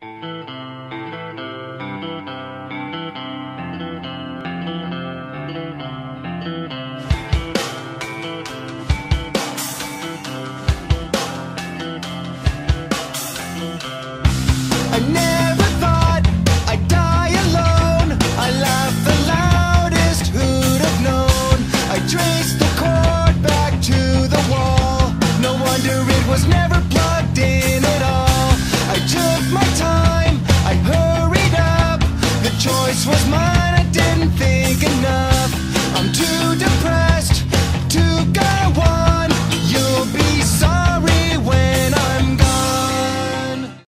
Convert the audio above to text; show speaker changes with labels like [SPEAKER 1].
[SPEAKER 1] I never thought I'd die alone. I laughed the loudest, who'd have known? I traced the cord back to the wall. No wonder it was never plugged in at all. I took my time, I hurried up. The choice was mine, I didn't think enough. I'm too depressed